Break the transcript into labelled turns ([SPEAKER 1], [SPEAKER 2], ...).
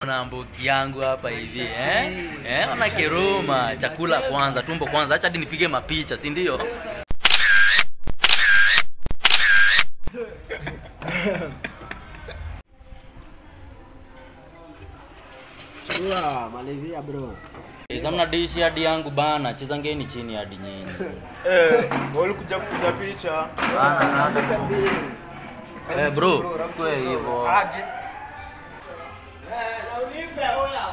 [SPEAKER 1] Na mbogi yangu hapa hivi ona kiruma, chakula kwanza, tumbo kwanza, acha hadi nipige mapicha, si ndio?
[SPEAKER 2] Chua, Malaysia bro.
[SPEAKER 1] Zamna dishi hadi yangu bana, chezangeni chini hadi nyinyi.
[SPEAKER 3] Wale kuja kupiga picha.
[SPEAKER 1] Bana bro, kwa hivyo.
[SPEAKER 3] Aje. Na unipe oya.